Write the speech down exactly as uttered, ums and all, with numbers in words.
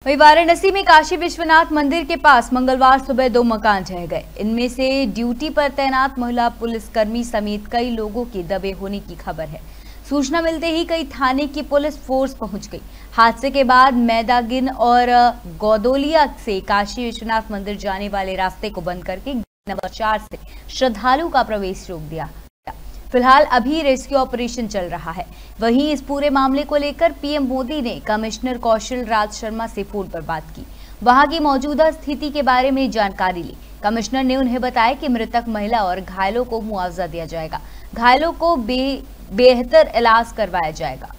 वही वाराणसी में काशी विश्वनाथ मंदिर के पास मंगलवार सुबह दो मकान ढह गए। इनमें से ड्यूटी पर तैनात महिला पुलिसकर्मी समेत कई लोगों के दबे होने की खबर है। सूचना मिलते ही कई थाने की पुलिस फोर्स पहुंच गई। हादसे के बाद मैदागिन और गौदोलिया से काशी विश्वनाथ मंदिर जाने वाले रास्ते को बंद करके नंबर चार से श्रद्धालु का प्रवेश रोक दिया। फिलहाल अभी रेस्क्यू ऑपरेशन चल रहा है। वहीं इस पूरे मामले को लेकर पीएम मोदी ने कमिश्नर कौशल राज शर्मा से फोन पर बात की, वहां की मौजूदा स्थिति के बारे में जानकारी ली। कमिश्नर ने उन्हें बताया कि मृतक महिला और घायलों को मुआवजा दिया जाएगा, घायलों को बे, बेहतर इलाज करवाया जाएगा।